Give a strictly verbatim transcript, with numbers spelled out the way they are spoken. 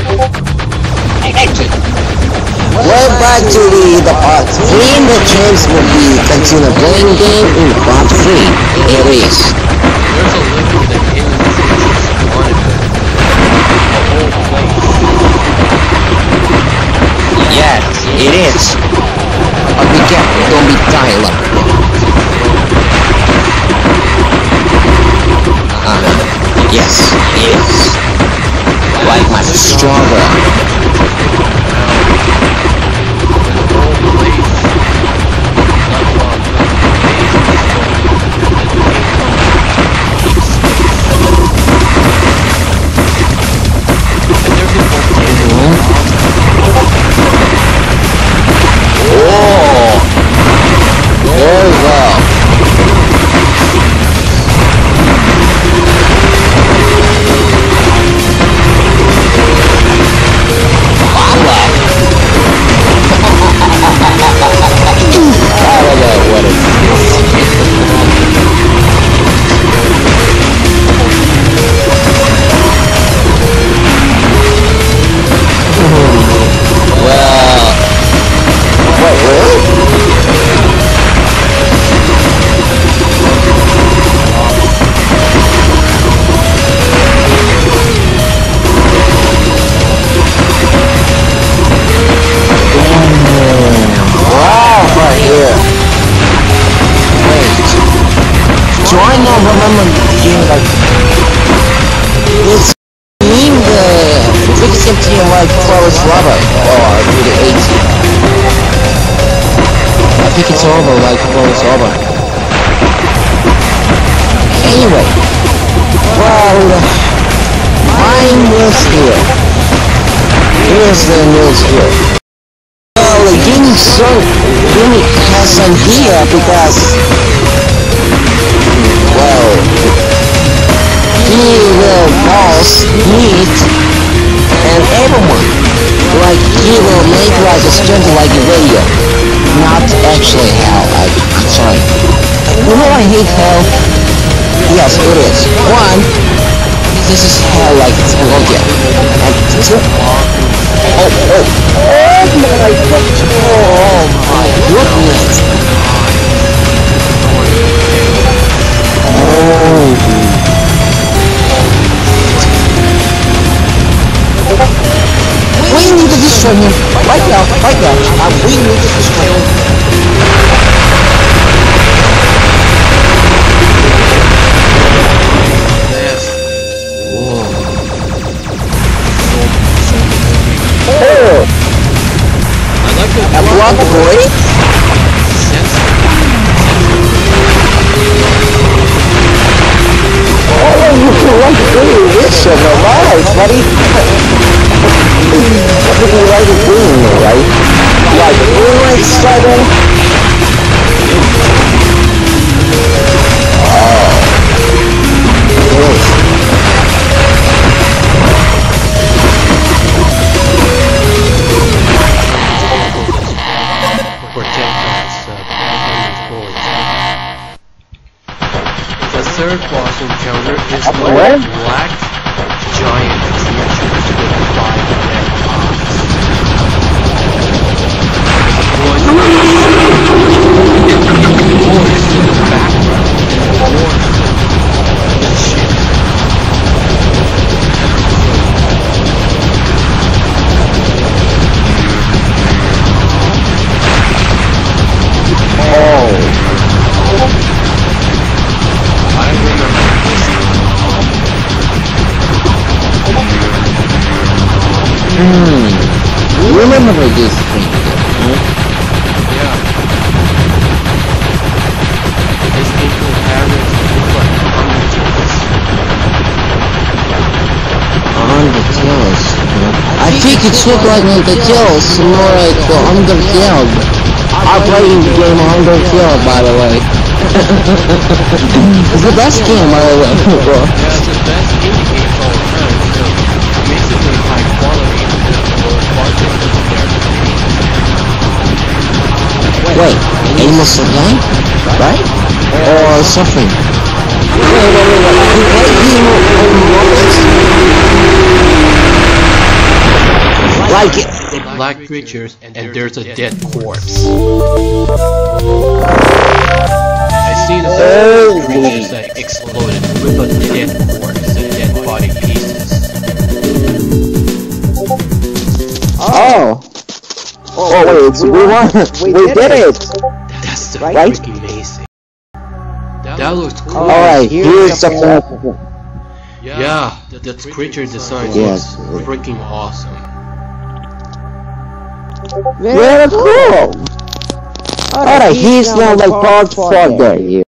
Well, back to the, the part three, the games will be continue playing game in part three. It is. There's a link to the hidden features monitor. The whole place. Yeah, it is. But be careful, don't be Tyler. Uh-huh. Yes, yes. Like much stronger. The news here. Well, Jimmy so Jimmy has an idea because well he will boss meet and everyone. Like he will make like a stunt like a radio. Not actually hell, I I'm sorry. You know I hate hell? Yes it is. One, this is hell like Colombia. And two, Oh, oh, oh my goodness, oh my goodness. Oh. We need to destroy him, right now, right now, and we need to destroy him. A block break? Oh, you can run through this of our lives, buddy. What did you like it doing, right? Like, green starting? Oh. Yes. Third boss encounter is one black giant creatures with five red eyes. One voice in the background warns the ship. Oh. I remember this. Hmm. You remember this thing? Hmm? Yeah. This people parents look like undertails. Undertails? I think it looks like Undertails, more like uh, Undertale. I played the game Undertale, by the way. It's the best game, by the way. Yeah, it's the best indie game of all time, so basically high quality for budget compared to Wait, Amos again? Right? Or something? Wait, wait, wait, wait. You played him on Roblox? like it. Black creatures, and there's a dead corpse. I've seen a Oh. creatures that exploded with a dead corpse and dead body pieces. Oh. Oh wait, we won. We did it. That's the Right? freaking amazing. That looks cool. Alright, here's something. Yeah, that creature design Yes. looks freaking awesome. Very cool. Alright, he's now like part four there.